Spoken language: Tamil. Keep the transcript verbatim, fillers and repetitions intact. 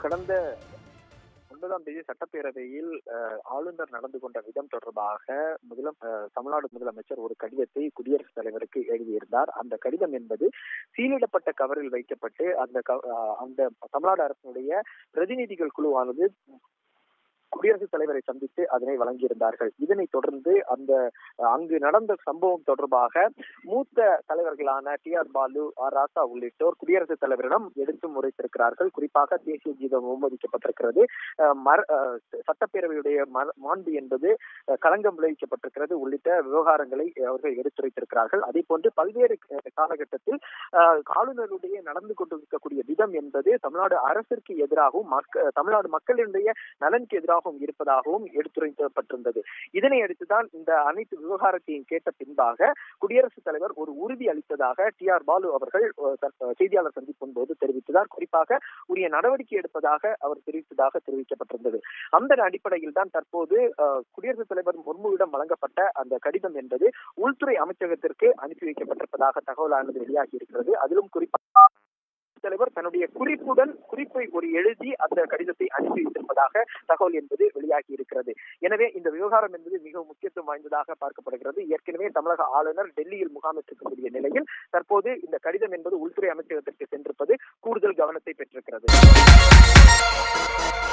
கடந்த ஒன்பதாம் தேதி சட்டப்பேரவையில் ஆளுநர் நடந்து கொண்ட விதம் தொடர்பாக முதலம் தமிழ்நாடு முதலமைச்சர் ஒரு கடிதத்தை குடியரசுத் தலைவருக்கு எழுதியிருந்தார். அந்த கடிதம் என்பது சீலிடப்பட்ட கவரில் வைக்கப்பட்டு அந்த அந்த தமிழ்நாடு அரசினுடைய பிரதிநிதிகள் குழுவானது குடியரசுத் தலைவரை சந்தித்து அதனை வழங்கியிருந்தார்கள். இதனைத் தொடர்ந்து அந்த அங்கு நடந்த சம்பவம் தொடர்பாக மூத்த தலைவர்களான T R Baalu, R Raja உள்ளிட்டோர் குடியரசுத் தலைவரிடம் எடுத்து முறைத்திருக்கிறார்கள். குறிப்பாக தேசிய கீதம் அவமதிக்கப்பட்டிருக்கிறது, சட்டப்பேரவையுடைய மாண்பு என்பது களங்கம் விளைவிக்கப்பட்டிருக்கிறது உள்ளிட்ட விவகாரங்களை அவர்கள் எடுத்துரைத்திருக்கிறார்கள். அதே போன்று பல்வேறு காலகட்டத்தில் ஆளுநருடைய நடந்து கொண்டிருக்கக்கூடிய விதம் என்பது தமிழ்நாடு அரசிற்கு எதிராகவும் தமிழ்நாடு மக்களுடைய நலனுக்கு எதிராக இருப்பதாகவும் எடுத்துரைக்கப்பட்டிருந்தது. இதனை அடுத்துதான் இந்த அனைத்து விவகாரத்தையும் கேட்ட பின்பாக குடியரசுத் தலைவர் ஒரு உறுதி அளித்ததாக டி ஆர் பாலு அவர்கள் செய்தியாளர் சந்திப்பின் போது தெரிவித்ததார். குறிப்பாக உரிய நடவடிக்கை எடுப்பதாக அவர் தெரிவித்ததாக தெரிவிக்கப்பட்டிருந்தது. அந்த அடிப்படையில் தான் தற்போது குடியரசுத் தலைவர் முர்முவிடம் வழங்கப்பட்ட அந்த கடிதம் என்பது உள்துறை அமைச்சகத்திற்கு அனுப்பி வைக்கப்பட்டிருப்பதாக தகவலானது வெளியாகி இருக்கிறது. அதிலும் குறிப்பாக தலைவர் தன்னுடைய குறிப்புடன் குறிப்பை ஒரு எழுதி அந்த கடிதத்தை அனுப்பி வைத்திருப்பதாக தகவல் என்பது வெளியாகி இருக்கிறது. எனவே இந்த விவகாரம் என்பது மிகவும் முக்கியத்துவம் வாய்ந்ததாக பார்க்கப்படுகிறது. ஏற்கனவே தமிழக ஆளுநர் டெல்லியில் முகாமிட்டிருக்கக்கூடிய நிலையில் தற்போது இந்த கடிதம் என்பது உள்துறை அமைச்சகத்திற்கு சென்றிருப்பது கூடுதல் கவனத்தை பெற்றிருக்கிறது.